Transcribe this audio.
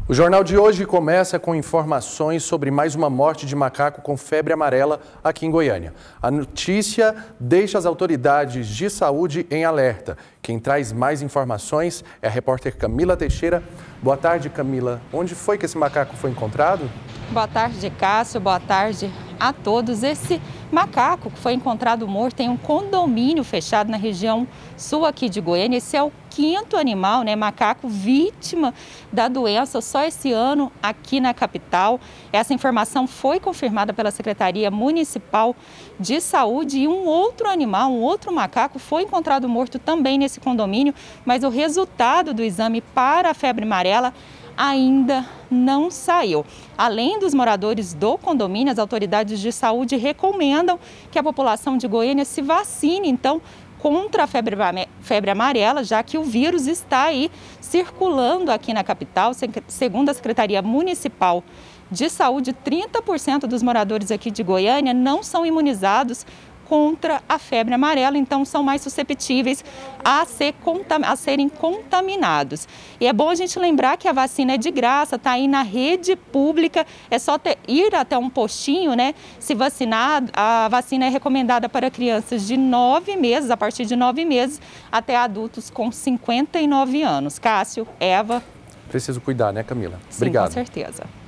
O jornal de hoje começa com informações sobre mais uma morte de macaco com febre amarela aqui em Goiânia. A notícia deixa as autoridades de saúde em alerta. Quem traz mais informações é a repórter Camila Teixeira. Boa tarde, Camila. Onde foi que esse macaco foi encontrado? Boa tarde, Cássio. Boa tarde a todos. Esse macaco que foi encontrado morto em um condomínio fechado na região sul aqui de Goiânia. Esse é o quinto animal, macaco vítima da doença só esse ano aqui na capital. Essa informação foi confirmada pela Secretaria Municipal de Saúde e um outro animal, um outro macaco foi encontrado morto também nesse condomínio, mas o resultado do exame para a febre amarela ainda não saiu. Além dos moradores do condomínio, as autoridades de saúde recomendam que a população de Goiânia se vacine, então, contra a febre amarela, já que o vírus está aí circulando aqui na capital. Segundo a Secretaria Municipal de Saúde, 30% dos moradores aqui de Goiânia não são imunizados contra a febre amarela, então são mais susceptíveis a serem contaminados. E é bom a gente lembrar que a vacina é de graça, está aí na rede pública, é só ir até um postinho, se vacinar. A vacina é recomendada para crianças de 9 meses, a partir de 9 meses, até adultos com 59 anos. Cássio, Eva. Preciso cuidar, Camila? Sim, obrigado. com certeza.